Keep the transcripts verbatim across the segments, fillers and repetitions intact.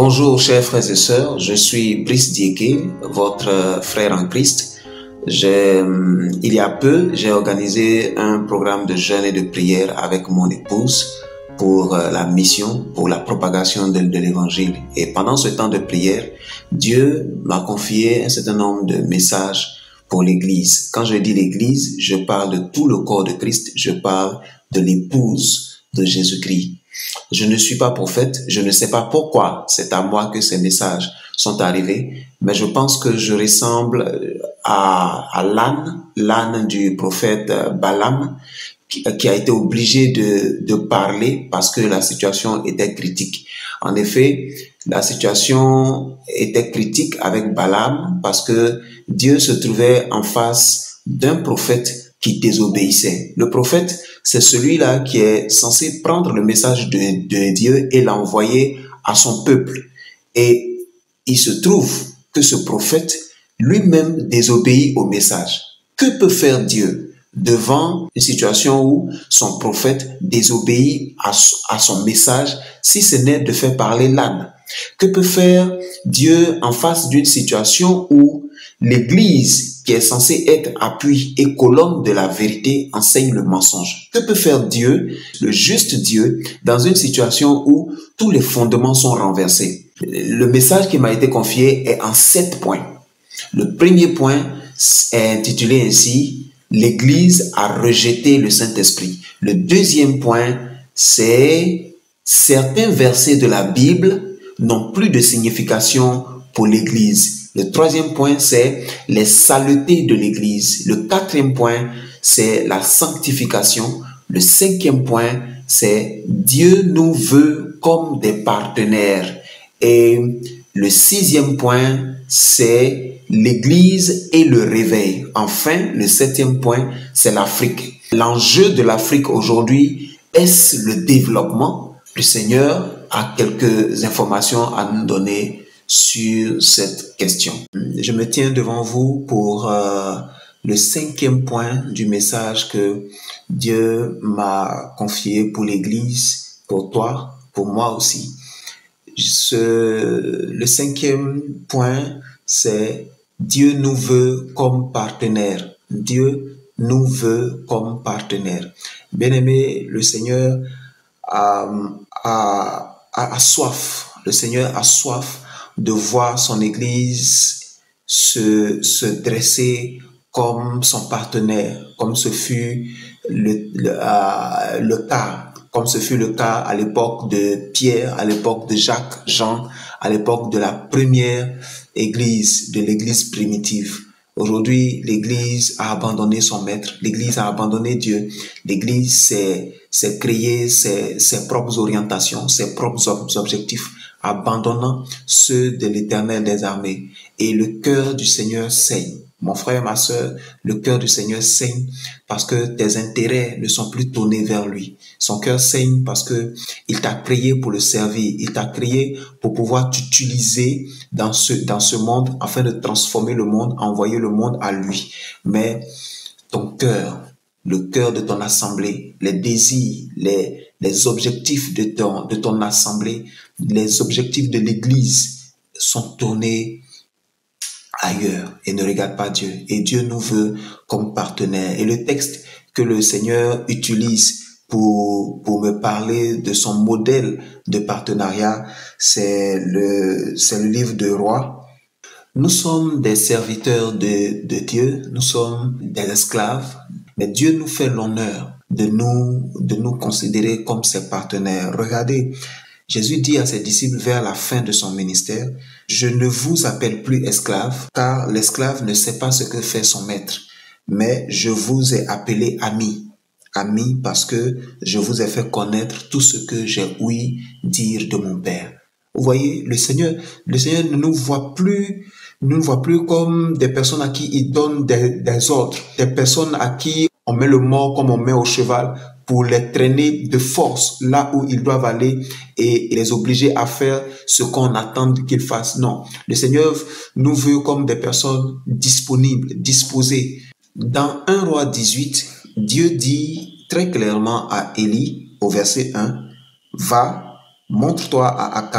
Bonjour chers frères et sœurs, je suis Brice Dieke, votre frère en Christ. J'ai, il y a peu, j'ai organisé un programme de jeûne et de prière avec mon épouse pour la mission, pour la propagation de, de l'évangile. Et pendant ce temps de prière, Dieu m'a confié un certain nombre de messages pour l'église. Quand je dis l'église, je parle de tout le corps de Christ, je parle de l'épouse de Jésus-Christ. Je ne suis pas prophète, je ne sais pas pourquoi c'est à moi que ces messages sont arrivés, mais je pense que je ressemble à, à l'âne, l'âne du prophète Balaam, qui, qui a été obligé de, de parler parce que la situation était critique. En effet, la situation était critique avec Balaam parce que Dieu se trouvait en face d'un prophète qui désobéissait. Le prophète, c'est celui-là qui est censé prendre le message de, de Dieu et l'envoyer à son peuple. Et il se trouve que ce prophète lui-même désobéit au message. Que peut faire Dieu devant une situation où son prophète désobéit à, à son message, si ce n'est de faire parler l'âne? Que peut faire Dieu en face d'une situation où l'Église, qui est censée être appui et colonne de la vérité, enseigne le mensonge? Que peut faire Dieu, le juste Dieu, dans une situation où tous les fondements sont renversés? Le message qui m'a été confié est en sept points. Le premier point est intitulé ainsi « L'Église a rejeté le Saint-Esprit ». Le deuxième point, c'est « Certains versets de la Bible n'ont plus de signification pour l'Église ». Le troisième point, c'est les saletés de l'Église. Le quatrième point, c'est la sanctification. Le cinquième point, c'est Dieu nous veut comme des partenaires. Et le sixième point, c'est l'Église et le réveil. Enfin, le septième point, c'est l'Afrique. L'enjeu de l'Afrique aujourd'hui, est-ce le développement? Le Seigneur a quelques informations à nous donner sur cette question. Je me tiens devant vous pour euh, le cinquième point du message que Dieu m'a confié pour l'Église, pour toi, pour moi aussi. Ce, le cinquième point, c'est Dieu nous veut comme partenaire. Dieu nous veut comme partenaire. Bien-aimé, le Seigneur a, a, a, a soif. Le Seigneur a soif de voir son Église se, se dresser comme son partenaire, comme ce fut le, le, euh, le cas, comme ce fut le cas à l'époque de Pierre, à l'époque de Jacques, Jean, à l'époque de la première Église, de l'Église primitive. Aujourd'hui, l'Église a abandonné son maître, l'Église a abandonné Dieu, l'Église s'est, s'est créée ses, ses propres orientations, ses propres objectifs, abandonnant ceux de l'Éternel des armées. Et le cœur du Seigneur saigne. Mon frère, ma sœur, le cœur du Seigneur saigne parce que tes intérêts ne sont plus tournés vers lui. Son cœur saigne parce que il t'a créé pour le servir. Il t'a créé pour pouvoir t'utiliser dans ce, dans ce monde afin de transformer le monde, envoyer le monde à lui. Mais ton cœur, le cœur de ton assemblée, les désirs, les, les objectifs de ton, de ton assemblée, les objectifs de l'Église sont tournés ailleurs et ne regarde pas Dieu. Et Dieu nous veut comme partenaire. Et le texte que le Seigneur utilise pour, pour me parler de son modèle de partenariat, c'est le, c'est le livre de Rois. Nous sommes des serviteurs de, de Dieu, nous sommes des esclaves, mais Dieu nous fait l'honneur de nous, de nous considérer comme ses partenaires. Regardez, Jésus dit à ses disciples vers la fin de son ministère, « Je ne vous appelle plus esclaves, car l'esclave ne sait pas ce que fait son maître, mais je vous ai appelé amis. Amis parce que je vous ai fait connaître tout ce que j'ai ouï dire de mon Père. » Vous voyez, le Seigneur, le Seigneur ne nous voit plus, ne nous voit plus comme des personnes à qui il donne des, des ordres, des personnes à qui on met le mort comme on met au cheval, pour les traîner de force là où ils doivent aller et les obliger à faire ce qu'on attend qu'ils fassent. Non, le Seigneur nous veut comme des personnes disponibles, disposées. Dans un roi dix-huit, Dieu dit très clairement à Élie, au verset un, « Va, montre-toi à Akab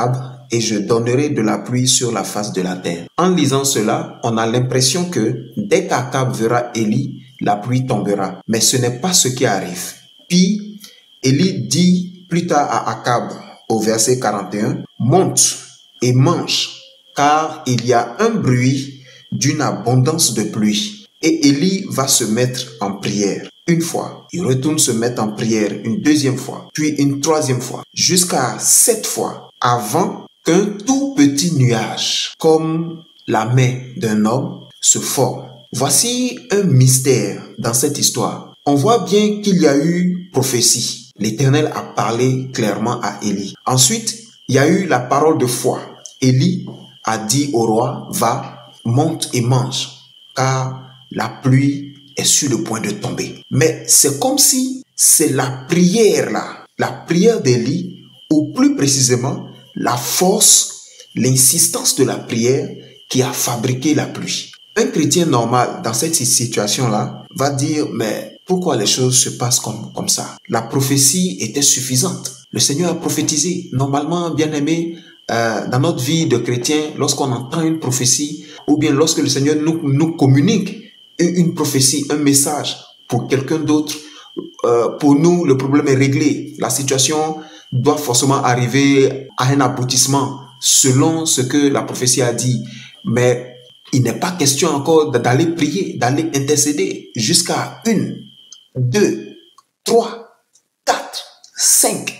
et je donnerai de la pluie sur la face de la terre. En lisant cela, on a l'impression que dès qu'Akab verra Élie, la pluie tombera. Mais ce n'est pas ce qui arrive. Puis, Élie dit plus tard à Akab, au verset quarante et un, « Monte et mange, car il y a un bruit d'une abondance de pluie. » Et Élie va se mettre en prière. Une fois, il retourne se mettre en prière une deuxième fois, puis une troisième fois, jusqu'à sept fois, avant qu'un tout petit nuage, comme la main d'un homme, se forme. Voici un mystère dans cette histoire. On voit bien qu'il y a eu prophétie. L'Éternel a parlé clairement à Élie. Ensuite, il y a eu la parole de foi. Élie a dit au roi, va, monte et mange, car la pluie est sur le point de tomber. Mais c'est comme si c'est la prière là, la prière d'Élie, ou plus précisément, la force, l'insistance de la prière qui a fabriqué la pluie. Un chrétien normal dans cette situation-là va dire, mais pourquoi les choses se passent comme, comme ça? La prophétie était suffisante. Le Seigneur a prophétisé. Normalement, bien aimé, euh, dans notre vie de chrétien, lorsqu'on entend une prophétie, ou bien lorsque le Seigneur nous, nous communique une prophétie, un message pour quelqu'un d'autre, euh, pour nous, le problème est réglé. La situation doit forcément arriver à un aboutissement selon ce que la prophétie a dit. Mais il n'est pas question encore d'aller prier, d'aller intercéder jusqu'à une, deux, trois, quatre, cinq,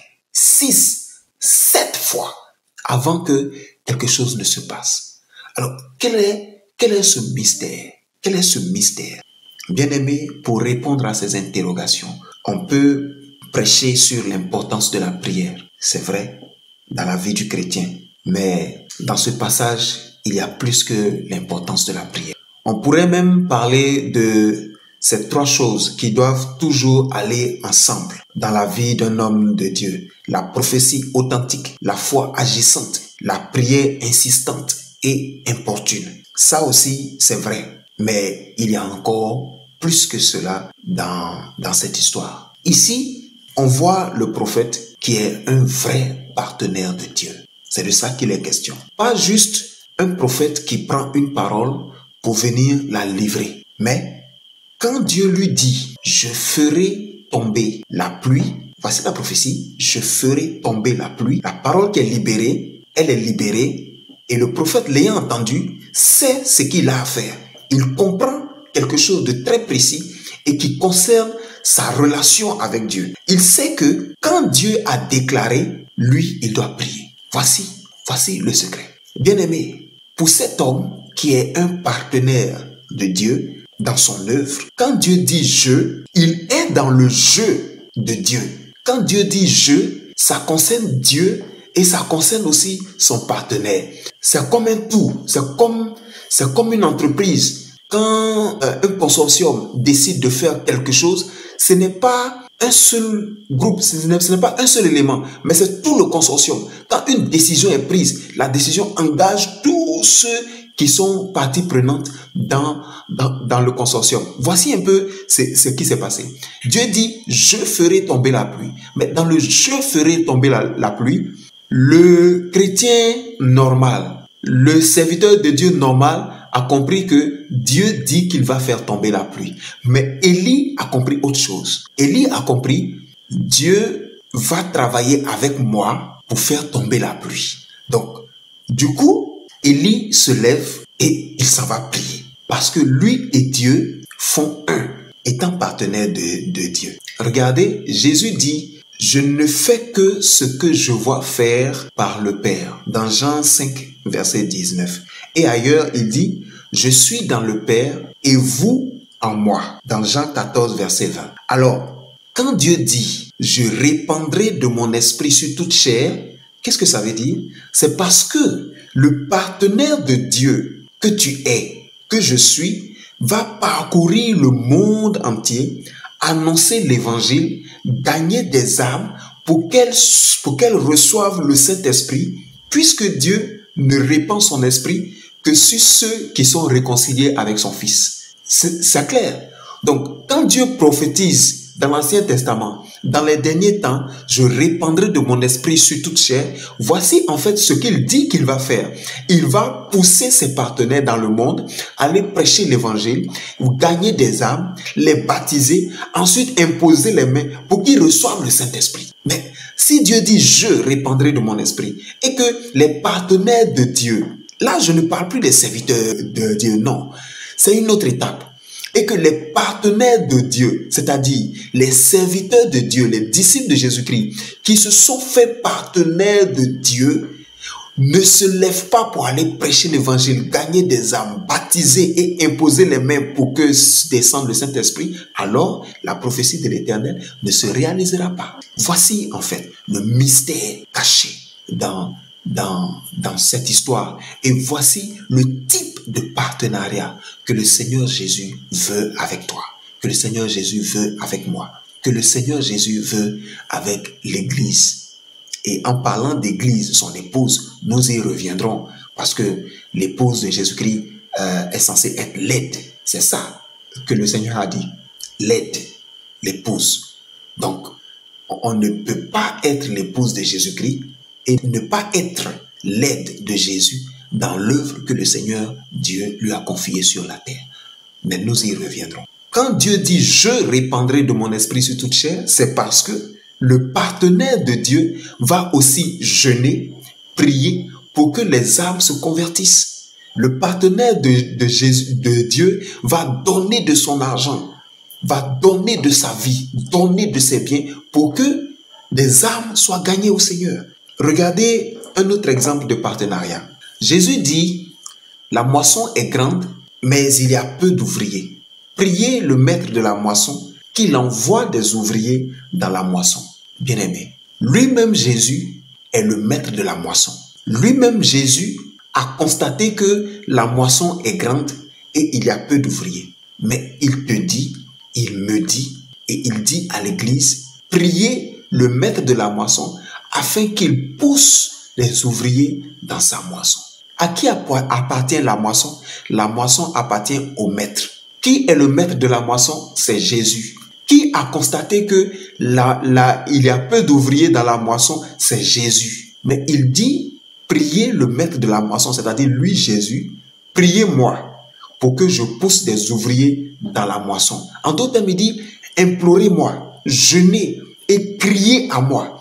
six, sept fois avant que quelque chose ne se passe. Alors, quel est, quel est ce mystère? Quel est ce mystère? Bien-aimé, pour répondre à ces interrogations, on peut prêcher sur l'importance de la prière. C'est vrai, dans la vie du chrétien. Mais dans ce passage, il y a plus que l'importance de la prière. On pourrait même parler de ces trois choses qui doivent toujours aller ensemble dans la vie d'un homme de Dieu. La prophétie authentique, la foi agissante, la prière insistante et importune. Ça aussi, c'est vrai. Mais il y a encore plus que cela dans, dans cette histoire. Ici, on voit le prophète qui est un vrai partenaire de Dieu. C'est de ça qu'il est question. Pas juste un prophète qui prend une parole pour venir la livrer. Mais quand Dieu lui dit, je ferai tomber la pluie, voici la prophétie, je ferai tomber la pluie. La parole qui est libérée, elle est libérée. Et le prophète l'ayant entendu, sait ce qu'il a à faire. Il comprend quelque chose de très précis et qui concerne sa relation avec Dieu. Il sait que quand Dieu a déclaré, lui, il doit prier. Voici, voici le secret. Bien-aimé, pour cet homme qui est un partenaire de Dieu dans son œuvre, quand Dieu dit « je », il est dans le « je » de Dieu. Quand Dieu dit « je », ça concerne Dieu et ça concerne aussi son partenaire. C'est comme un tout, c'est comme, c'est comme une entreprise. Quand euh, un consortium décide de faire quelque chose, ce n'est pas un seul groupe, ce n'est, ce n'est pas un seul élément, mais c'est tout le consortium. Quand une décision est prise, la décision engage tous ceux qui sont parties prenantes dans, dans, dans le consortium. Voici un peu ce, ce qui s'est passé. Dieu dit, je ferai tomber la pluie. Mais dans le je ferai tomber la, la pluie, le chrétien normal, le serviteur de Dieu normal a compris que Dieu dit qu'il va faire tomber la pluie. Mais Élie a compris autre chose. Élie a compris, Dieu va travailler avec moi pour faire tomber la pluie. Donc, du coup, Élie se lève et il s'en va prier. Parce que lui et Dieu font un, étant partenaire de, de Dieu. Regardez, Jésus dit, je ne fais que ce que je vois faire par le Père. Dans Jean cinq, verset dix-neuf. Et ailleurs, il dit, je suis dans le Père et vous en moi. Dans Jean quatorze, verset vingt. Alors, quand Dieu dit, je répandrai de mon esprit sur toute chair, qu'est-ce que ça veut dire? C'est parce que le partenaire de Dieu que tu es, que je suis, va parcourir le monde entier, annoncer l'évangile, gagner des âmes pour qu'elles, pour qu'elles reçoivent le Saint-Esprit, puisque Dieu ne répand son esprit que sur ceux qui sont réconciliés avec son Fils. C'est, c'est clair. Donc, quand Dieu prophétise dans l'Ancien Testament, dans les derniers temps, je répandrai de mon esprit sur toute chair. Voici en fait ce qu'il dit qu'il va faire. Il va pousser ses partenaires dans le monde, aller prêcher l'évangile, gagner des âmes, les baptiser, ensuite imposer les mains pour qu'ils reçoivent le Saint-Esprit. Mais si Dieu dit « je répandrai de mon esprit » et que les partenaires de Dieu, là je ne parle plus des serviteurs de Dieu, non, c'est une autre étape. Et que les partenaires de Dieu, c'est-à-dire les serviteurs de Dieu, les disciples de Jésus-Christ, qui se sont fait partenaires de Dieu, ne se lèvent pas pour aller prêcher l'évangile, gagner des âmes, baptiser et imposer les mains pour que descende le Saint-Esprit, alors la prophétie de l'Éternel ne se réalisera pas. Voici en fait le mystère caché dans, dans, dans cette histoire. Et voici le type de partenariat que le Seigneur Jésus veut avec toi, que le Seigneur Jésus veut avec moi, que le Seigneur Jésus veut avec l'Église. Et en parlant d'église, son épouse, nous y reviendrons parce que l'épouse de Jésus-Christ euh, est censée être l'aide. C'est ça que le Seigneur a dit, l'aide, l'épouse. Donc, on ne peut pas être l'épouse de Jésus-Christ et ne pas être l'aide de Jésus dans l'œuvre que le Seigneur Dieu lui a confiée sur la terre. Mais nous y reviendrons. Quand Dieu dit « je répandrai de mon esprit sur toute chair », c'est parce que le partenaire de Dieu va aussi jeûner, prier pour que les âmes se convertissent. Le partenaire de, de, Jésus, de Dieu va donner de son argent, va donner de sa vie, donner de ses biens pour que des âmes soient gagnées au Seigneur. Regardez un autre exemple de partenariat. Jésus dit, la moisson est grande, mais il y a peu d'ouvriers. Priez le maître de la moisson qu'il envoie des ouvriers dans la moisson. Bien-aimé, lui-même Jésus est le maître de la moisson. Lui-même Jésus a constaté que la moisson est grande et il y a peu d'ouvriers. Mais il te dit, il me dit et il dit à l'église, priez le maître de la moisson afin qu'il pousse les ouvriers dans sa moisson. À qui appartient la moisson? La moisson appartient au maître. Qui est le maître de la moisson? C'est Jésus. Qui a constaté que la, la, il y a peu d'ouvriers dans la moisson? C'est Jésus. Mais il dit, priez le maître de la moisson, c'est-à-dire lui, Jésus, priez-moi pour que je pousse des ouvriers dans la moisson. En d'autres termes, il dit, implorez-moi, jeûnez et criez à moi.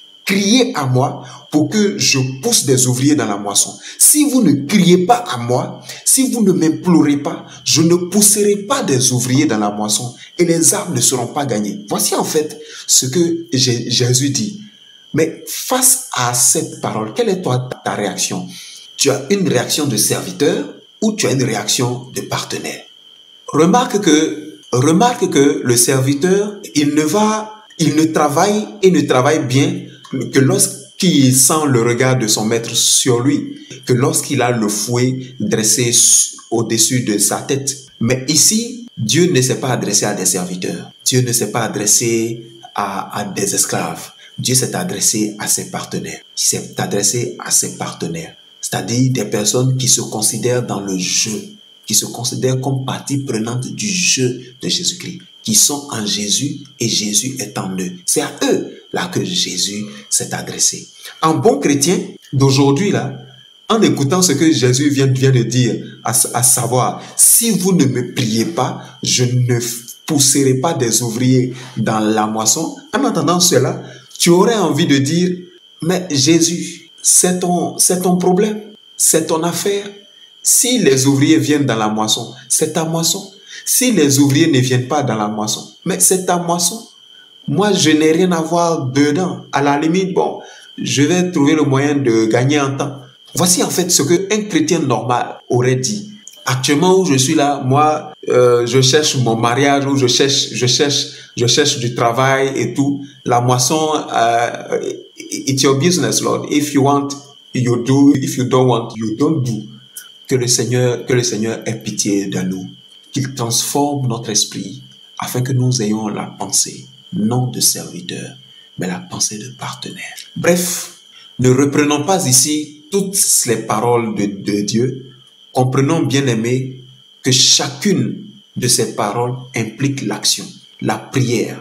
Criez à moi pour que je pousse des ouvriers dans la moisson. Si vous ne criez pas à moi, si vous ne m'implorez pas, je ne pousserai pas des ouvriers dans la moisson et les âmes ne seront pas gagnées. Voici en fait ce que Jésus dit. Mais face à cette parole, quelle est toi ta réaction? Tu as une réaction de serviteur ou tu as une réaction de partenaire? Remarque que, remarque que le serviteur, il ne va, il ne travaille et ne travaille bien que lorsqu'il sent le regard de son maître sur lui, que lorsqu'il a le fouet dressé au-dessus de sa tête. Mais ici, Dieu ne s'est pas adressé à des serviteurs. Dieu ne s'est pas adressé à, à des esclaves. Dieu s'est adressé à ses partenaires. Il s'est adressé à ses partenaires. C'est-à-dire des personnes qui se considèrent dans le jeu, qui se considèrent comme partie prenante du jeu de Jésus-Christ, qui sont en Jésus et Jésus est en eux. C'est à eux là que Jésus s'est adressé. En bon chrétien d'aujourd'hui là, en écoutant ce que Jésus vient, vient de dire, à, à savoir, si vous ne me priez pas, je ne pousserai pas des ouvriers dans la moisson. En entendant cela, tu aurais envie de dire, mais Jésus, c'est ton, c'est ton problème, c'est ton affaire. Si les ouvriers viennent dans la moisson, c'est ta moisson. Si les ouvriers ne viennent pas dans la moisson, mais c'est ta moisson. Moi, je n'ai rien à voir dedans. À la limite, bon, je vais trouver le moyen de gagner en temps. Voici en fait ce qu'un chrétien normal aurait dit. Actuellement où je suis là, moi, euh, je cherche mon mariage, ou je cherche, je cherche, je cherche du travail et tout. La moisson, uh, it's your business, Lord. If you want, you do. If you don't want, you don't do. Que le Seigneur, que le Seigneur ait pitié de nous, qu'il transforme notre esprit afin que nous ayons la pensée, non de serviteur, mais la pensée de partenaire. Bref, ne reprenons pas ici toutes les paroles de, de Dieu. Comprenons, bien aimés, que chacune de ces paroles implique l'action, la prière,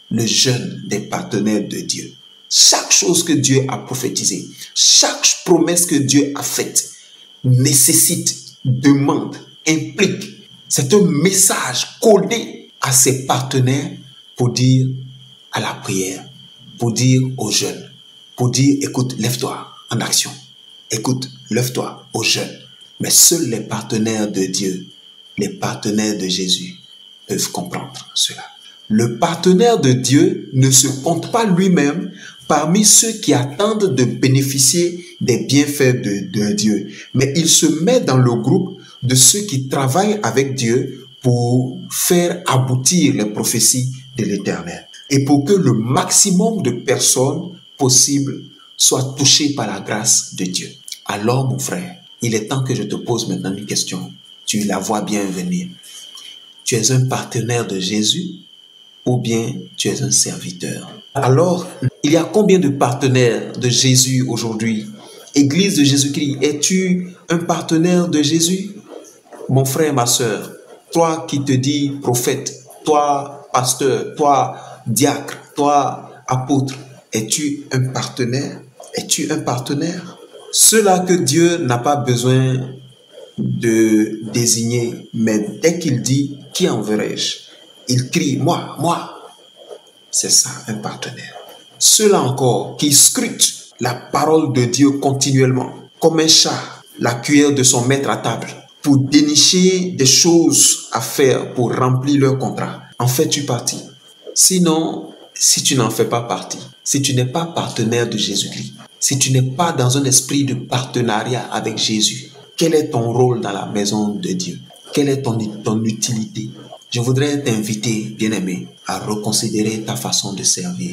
le jeûne des partenaires de Dieu. Chaque chose que Dieu a prophétisée, chaque promesse que Dieu a faite, nécessite, demande, implique. C'est un message codé à ses partenaires pour dire à la prière, pour dire aux jeunes, pour dire, écoute, lève-toi en action. Écoute, lève-toi aux jeunes. Mais seuls les partenaires de Dieu, les partenaires de Jésus, peuvent comprendre cela. Le partenaire de Dieu ne se compte pas lui-même parmi ceux qui attendent de bénéficier des bienfaits de, de Dieu, mais il se met dans le groupe de ceux qui travaillent avec Dieu pour faire aboutir les prophéties de l'Éternel et pour que le maximum de personnes possibles soient touchées par la grâce de Dieu. Alors, mon frère, il est temps que je te pose maintenant une question. Tu la vois bien venir. Tu es un partenaire de Jésus ou bien tu es un serviteur? Alors, il y a combien de partenaires de Jésus aujourd'hui? Église de Jésus-Christ, es-tu un partenaire de Jésus? Mon frère, ma soeur, toi qui te dis prophète, toi pasteur, toi diacre, toi apôtre, es-tu un partenaire? Es-tu un partenaire? Ceux-là que Dieu n'a pas besoin de désigner, mais dès qu'il dit, qui enverrai-je? Il crie, moi, moi. C'est ça, un partenaire. Ceux-là encore qui scrutent la parole de Dieu continuellement, comme un chat, la cuillère de son maître à table, pour dénicher des choses à faire pour remplir leur contrat. En fais-tu partie? Sinon, si tu n'en fais pas partie, si tu n'es pas partenaire de Jésus-Christ, si tu n'es pas dans un esprit de partenariat avec Jésus, quel est ton rôle dans la maison de Dieu? Quelle est ton, ton utilité? Je voudrais t'inviter, bien-aimé, à reconsidérer ta façon de servir.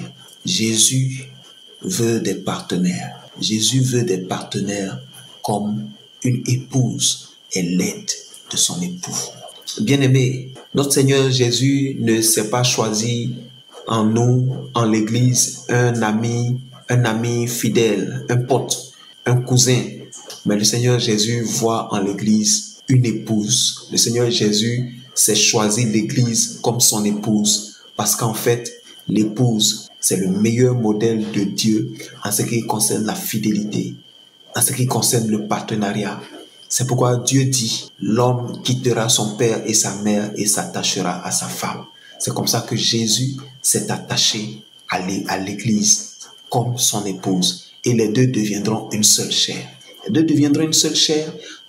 Jésus veut des partenaires. Jésus veut des partenaires comme une épouse est l'aide de son époux. Bien-aimé, notre Seigneur Jésus ne s'est pas choisi en nous, en l'Église, un ami, un ami fidèle, un pote, un cousin. Mais le Seigneur Jésus voit en l'Église une épouse. Le Seigneur Jésus s'est choisi l'Église comme son épouse parce qu'en fait, l'épouse, c'est le meilleur modèle de Dieu en ce qui concerne la fidélité, en ce qui concerne le partenariat. C'est pourquoi Dieu dit, l'homme quittera son père et sa mère et s'attachera à sa femme. C'est comme ça que Jésus s'est attaché à l'Église comme son épouse. Et les deux deviendront une seule chair. Les deux deviendront une seule chair.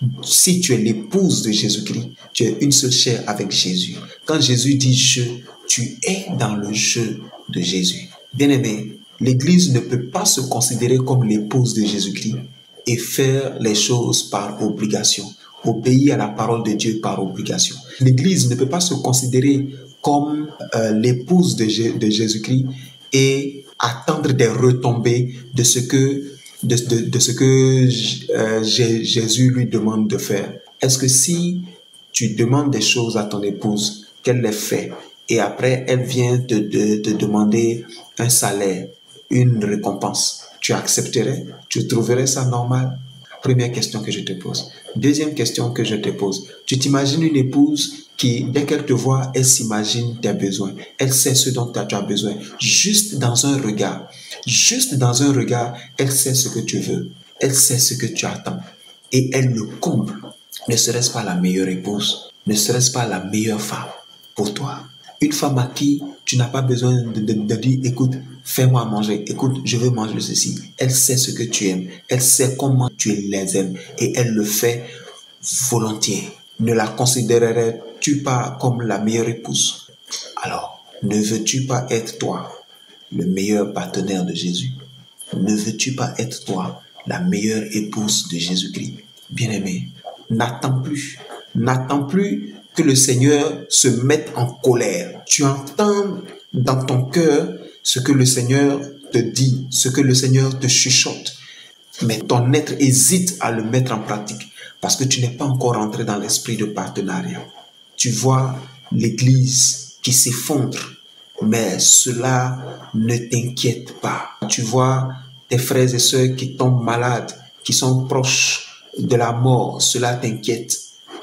Si tu es l'épouse de Jésus-Christ, tu es une seule chair avec Jésus. Quand Jésus dit « je », tu es dans le « je » de Jésus. Bien-aimé, l'Église ne peut pas se considérer comme l'épouse de Jésus-Christ et faire les choses par obligation, obéir à la parole de Dieu par obligation. L'Église ne peut pas se considérer comme euh, l'épouse de, de Jésus-Christ et attendre des retombées de ce que, de, de, de ce que euh, Jésus lui demande de faire. Est-ce que si tu demandes des choses à ton épouse, qu'elle les fait, et après elle vient te, te, te demander un salaire, une récompense, tu accepterais? Tu trouverais ça normal? Première question que je te pose. Deuxième question que je te pose. Tu t'imagines une épouse qui, dès qu'elle te voit, elle s'imagine tes besoins. Elle sait ce dont tu as besoin. Juste dans un regard. Juste dans un regard, elle sait ce que tu veux. Elle sait ce que tu attends. Et elle le comble. Ne serait-ce pas la meilleure épouse? Ne serait-ce pas la meilleure femme pour toi? Une femme à qui tu n'as pas besoin de, de, de dire, écoute, fais-moi manger, écoute, je veux manger ceci. Elle sait ce que tu aimes, elle sait comment tu les aimes et elle le fait volontiers. Ne la considérerais-tu pas comme la meilleure épouse? Alors, ne veux-tu pas être toi le meilleur partenaire de Jésus? Ne veux-tu pas être toi la meilleure épouse de Jésus-Christ? Bien-aimé, n'attends plus, n'attends plus que le Seigneur se mette en colère. Tu entends dans ton cœur ce que le Seigneur te dit, ce que le Seigneur te chuchote. Mais ton être hésite à le mettre en pratique parce que tu n'es pas encore entré dans l'esprit de partenariat. Tu vois l'Église qui s'effondre, mais cela ne t'inquiète pas. Tu vois tes frères et sœurs qui tombent malades, qui sont proches de la mort, cela t'inquiète.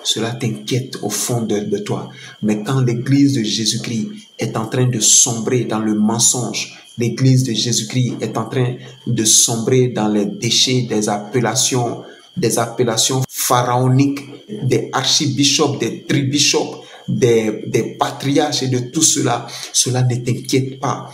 cela t'inquiète au fond de, de toi. Mais quand l'église de Jésus-Christ est en train de sombrer dans le mensonge, l'église de Jésus-Christ est en train de sombrer dans les déchets des appellations, des appellations pharaoniques, des archibishops, des tribishops, des, des patriarches et de tout cela, cela ne t'inquiète pas.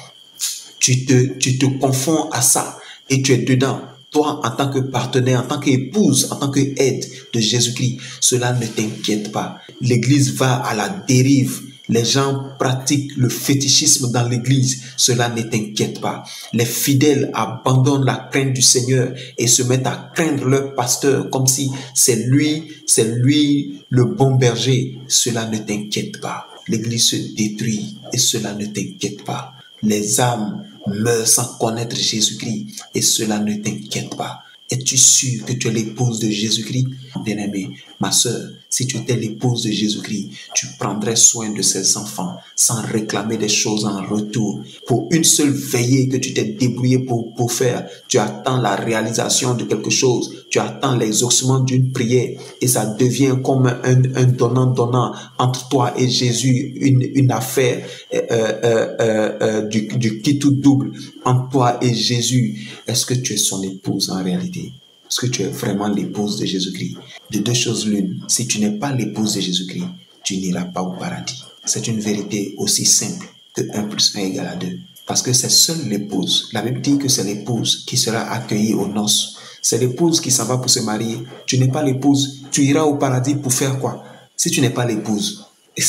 Tu te, tu te confonds à ça et tu es dedans. Toi, en tant que partenaire, en tant qu'épouse, en tant qu'aide de Jésus-Christ, cela ne t'inquiète pas. L'église va à la dérive. Les gens pratiquent le fétichisme dans l'église. Cela ne t'inquiète pas. Les fidèles abandonnent la crainte du Seigneur et se mettent à craindre leur pasteur comme si c'est lui, c'est lui le bon berger. Cela ne t'inquiète pas. L'église se détruit et cela ne t'inquiète pas. Les âmes meurent sans connaître Jésus-Christ et cela ne t'inquiète pas. Es-tu sûr que tu es l'épouse de Jésus-Christ? Bien-aimée, ma sœur, si tu étais l'épouse de Jésus-Christ, tu prendrais soin de ses enfants sans réclamer des choses en retour. Pour une seule veillée que tu t'es débrouillé pour, pour faire, tu attends la réalisation de quelque chose, tu attends l'exaucement d'une prière et ça devient comme un, un donnant-donnant entre toi et Jésus, une, une affaire euh, euh, euh, euh, du, du qui tout double entre toi et Jésus. Est-ce que tu es son épouse en réalité? Est-ce que tu es vraiment l'épouse de Jésus-Christ? De deux choses l'une, si tu n'es pas l'épouse de Jésus-Christ, tu n'iras pas au paradis. C'est une vérité aussi simple que un plus un égale à deux. Parce que c'est seule l'épouse. La Bible dit que c'est l'épouse qui sera accueillie aux noces. C'est l'épouse qui s'en va pour se marier. Tu n'es pas l'épouse. Tu iras au paradis pour faire quoi? Si tu n'es pas l'épouse.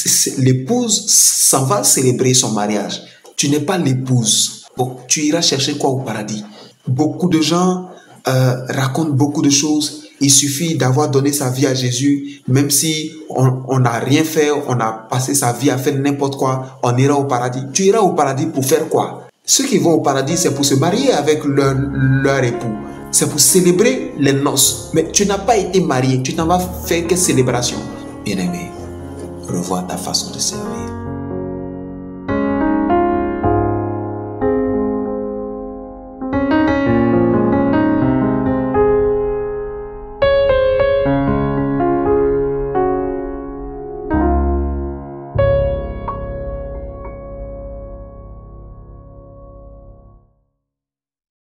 L'épouse s'en va célébrer son mariage. Tu n'es pas l'épouse. Bon, tu iras chercher quoi au paradis? Beaucoup de gens euh, racontent beaucoup de choses. Il suffit d'avoir donné sa vie à Jésus, même si on n'a rien fait, on a passé sa vie à faire n'importe quoi, on ira au paradis. Tu iras au paradis pour faire quoi? Ceux qui vont au paradis, c'est pour se marier avec leur, leur époux. C'est pour célébrer les noces. Mais tu n'as pas été marié, tu n'en vas faire que célébration. Bien-aimé, revois ta façon de servir.